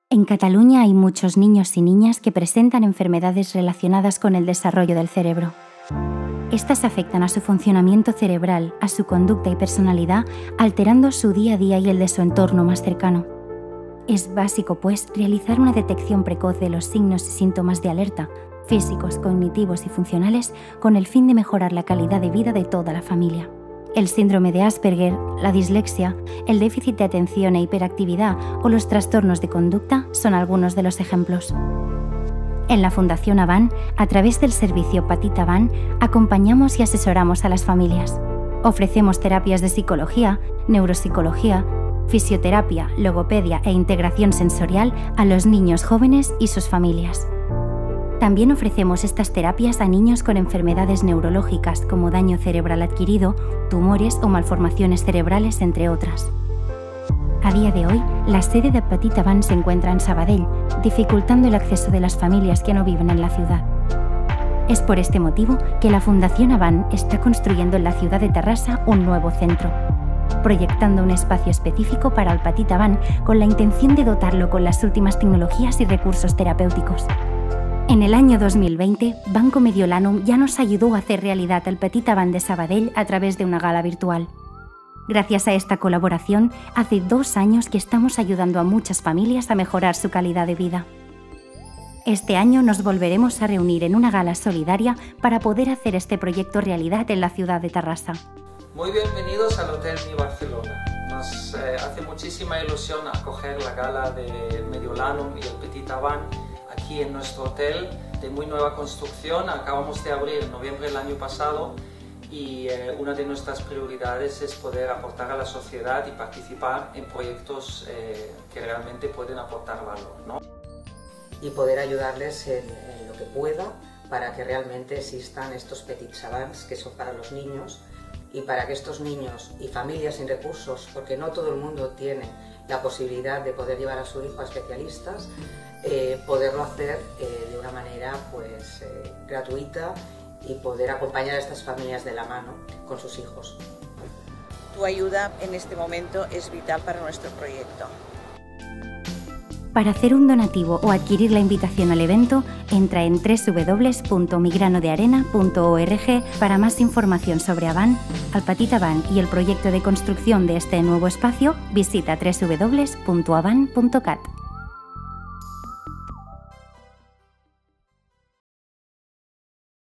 En Cataluña hay muchos niños y niñas que presentan enfermedades relacionadas con el desarrollo del cerebro. Estas afectan a su funcionamiento cerebral, a su conducta y personalidad, alterando su día a día y el de su entorno más cercano. Es básico, pues, realizar una detección precoz de los signos y síntomas de alerta, físicos, cognitivos y funcionales, con el fin de mejorar la calidad de vida de toda la familia. El síndrome de Asperger, la dislexia, el déficit de atención e hiperactividad o los trastornos de conducta son algunos de los ejemplos. En la Fundación Avant, a través del servicio Petit Avant, acompañamos y asesoramos a las familias. Ofrecemos terapias de psicología, neuropsicología, fisioterapia, logopedia e integración sensorial a los niños jóvenes y sus familias. También ofrecemos estas terapias a niños con enfermedades neurológicas como daño cerebral adquirido, tumores o malformaciones cerebrales, entre otras. A día de hoy, la sede de Petit Avant se encuentra en Sabadell, dificultando el acceso de las familias que no viven en la ciudad. Es por este motivo que la Fundación Avant está construyendo en la ciudad de Terrassa un nuevo centro, proyectando un espacio específico para el Petit Avant con la intención de dotarlo con las últimas tecnologías y recursos terapéuticos. En el año 2020, Banco Mediolanum ya nos ayudó a hacer realidad el Petit Avant de Sabadell a través de una gala virtual. Gracias a esta colaboración, hace 2 años que estamos ayudando a muchas familias a mejorar su calidad de vida. Este año nos volveremos a reunir en una gala solidaria para poder hacer este proyecto realidad en la ciudad de Terrassa. Muy bienvenidos al Hotel Mi Barcelona. Nos hace muchísima ilusión acoger la gala de Mediolanum y el Petit Avant aquí en nuestro hotel de muy nueva construcción. Acabamos de abrir en noviembre del año pasado y una de nuestras prioridades es poder aportar a la sociedad y participar en proyectos que realmente pueden aportar valor, ¿no? Y poder ayudarles en lo que pueda para que realmente existan estos Petit Savants que son para los niños y para que estos niños y familias sin recursos, porque no todo el mundo tiene la posibilidad de poder llevar a su hijo a especialistas, poderlo hacer de una manera gratuita y poder acompañar a estas familias de la mano con sus hijos. Tu ayuda en este momento es vital para nuestro proyecto. Para hacer un donativo o adquirir la invitación al evento, entra en www.migranodearena.org. Para más información sobre Avant, al Petit Avant y el proyecto de construcción de este nuevo espacio, visita www.avant.cat.